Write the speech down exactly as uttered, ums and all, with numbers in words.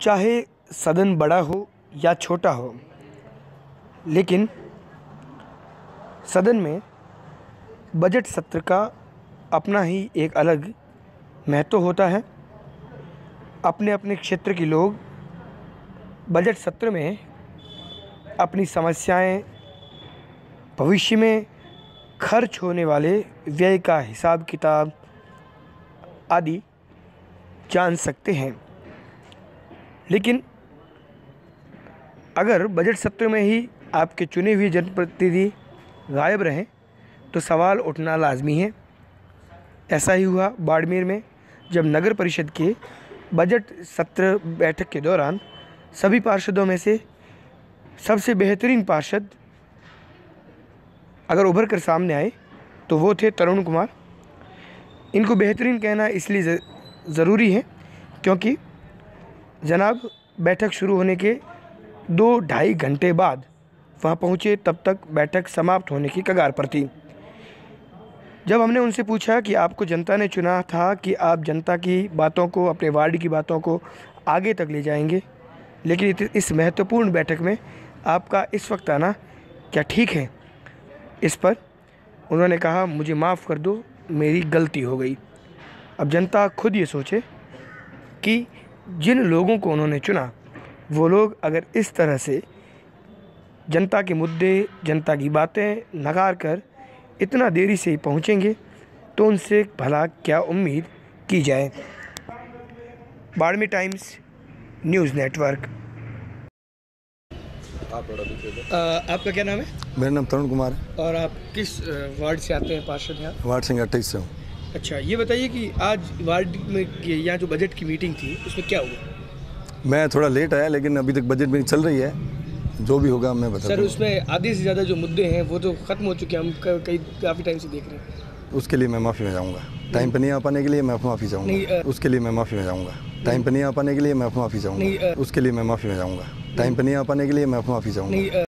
चाहे सदन बड़ा हो या छोटा हो, लेकिन सदन में बजट सत्र का अपना ही एक अलग महत्व होता है। अपने अपने क्षेत्र के लोग बजट सत्र में अपनी समस्याएं, भविष्य में खर्च होने वाले व्यय का हिसाब किताब आदि जान सकते हैं। लेकिन अगर बजट सत्र में ही आपके चुने हुए जनप्रतिनिधि गायब रहें तो सवाल उठना लाजमी है। ऐसा ही हुआ बाड़मेर में, जब नगर परिषद के बजट सत्र बैठक के दौरान सभी पार्षदों में से सबसे बेहतरीन पार्षद अगर उभर कर सामने आए तो वो थे तरुण कुमार। इनको बेहतरीन कहना इसलिए ज़रूरी है क्योंकि जनाब बैठक शुरू होने के दो ढाई घंटे बाद वहाँ पहुँचे, तब तक बैठक समाप्त होने की कगार पर थी। जब हमने उनसे पूछा कि आपको जनता ने चुना था कि आप जनता की बातों को, अपने वार्ड की बातों को आगे तक ले जाएंगे, लेकिन इस महत्वपूर्ण बैठक में आपका इस वक्त आना क्या ठीक है? इस पर उन्होंने कहा, मुझे माफ़ कर दो, मेरी गलती हो गई। अब जनता खुद ये सोचे कि जिन लोगों को उन्होंने चुना वो लोग अगर इस तरह से जनता के मुद्दे, जनता की बातें नकार कर इतना देरी से पहुंचेंगे तो उनसे भला क्या उम्मीद की जाए। Barmer Times news network. आप आ, आपका क्या नाम है? मेरा नाम तरुण कुमार है। और आप किस वार्ड से आते हैं पार्षद यहाँ? वार्ड संख्या अट्ठाईस से हूँ। अच्छा, ये बताइए कि आज वार्ड में यहाँ जो बजट की मीटिंग थी उसमें क्या हुआ? मैं थोड़ा लेट आया, लेकिन अभी तक बजट मीटिंग चल रही है, जो भी होगा मैं बता सर, उसमें आधे से ज़्यादा जो मुद्दे हैं वो तो ख़त्म हो चुके हैं, हम कई काफ़ी टाइम से देख रहे हैं। उसके लिए मैं माफ़ी में जाऊँगा। टाइम पर नहीं आ पाने के लिए मैं माफ़ी चाहूँगा। उसके लिए मैं माफ़ी में जाऊँगा। टाइम पर नहीं आ पाने के लिए मैं माफ़ी चाहूँगा। उसके लिए मैं माफ़ी में जाऊँगा। टाइम पर नहीं आ पाने के लिए मैं माफ़ी चाहूँगा।